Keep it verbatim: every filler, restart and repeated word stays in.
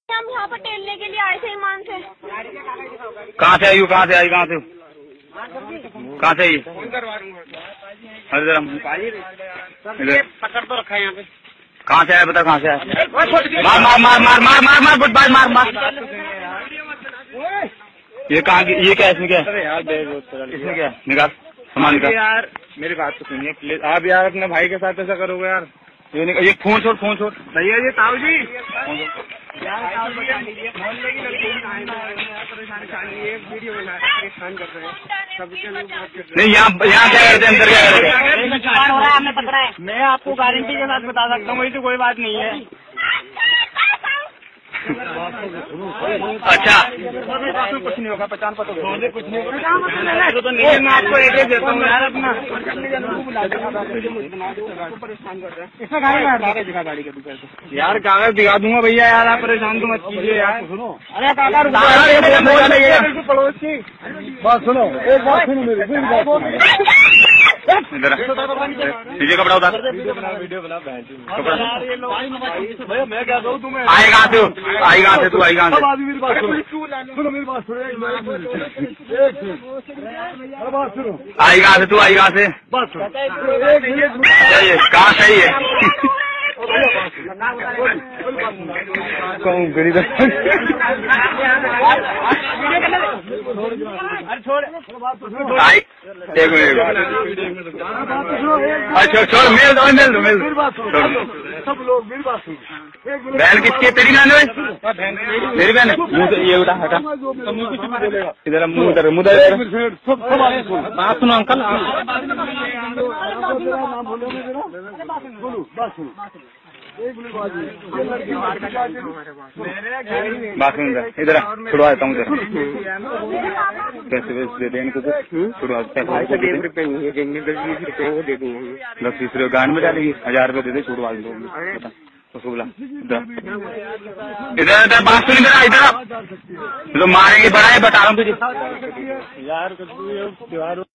हम यहाँ पर टेलने के लिए आए थे ईमान से। कहाँ से आई हो? कहाँ से आई? कहाँ से कहाँ से आई? अरे जरा पकड़ तो रखा है यहाँ पे। कहाँ से आया बता? कहाँ से आया? मार मार मार मार मार मार मार बुटबाज मार मार। ये कहाँ की? ये क्या? इसमें क्या है? इसमें क्या है? निकाल सामान निकाल। यार मेरी बात तो सुनिए प्लीज। आप यार अपने भाई के साथ ऐसा करोगे यार? ये ये फोन छोड़, फोन छोड़ भैया जी। ताऊ जी नहीं, यहाँ यहाँ क्या करते? अंदर क्या करते? मैं आपको गारंटी के साथ बता सकता हूँ, ऐसी कोई बात नहीं है। अच्छा कुछ नहीं होगा, पहचान पता कुछ नहीं होगा। तो नहीं, मैं आपको एड्रेस देता हूँ यार अपना। गाड़ी के यार कागज दिखा दूंगा भैया। यार आप परेशान तो मत कीजिए यार। अरे काका पड़ोसी बात सुनो, एक बात सुनो मेरी। नीचे कपड़ा उतार। वीडियो बना कपड़ा भैया। मैं क्या कहूँ तुम्हें? आई कहाँ से? आई कहाँ से? तू आई कहाँ से? मेरी बात सुनो, मेरी बात सुनो, बात सुनो। आई कहाँ से? तू आई कहाँ से? बात सुनो, कहाँ सही है? कहूँ गरीब आई एक मिनट। अच्छा छोड़, मेल दो मेल दो मेल सब लोग। मेरी बात सुनो। बहन किसकी? तेरी बहन है? मेरी बहन है। मुँह से ये उठा हटा इधर, मुँह इधर, मुँह इधर। बात सुनो अंकल। बात सुन इधर, छुड़वा देता हूँ इधर। पैसे वैसे दे दें इनको, छुड़वा देता हूँ। दस बीस रुपये दस बीस रुपये गांड में डालेगी। हजार रुपये दे दे, छुड़वा दो उसको। बोला इधर इधर इधर बात सुन, इधर इधर तो मारेंगे। बड़ा है बता रहा हूँ तुझे यार।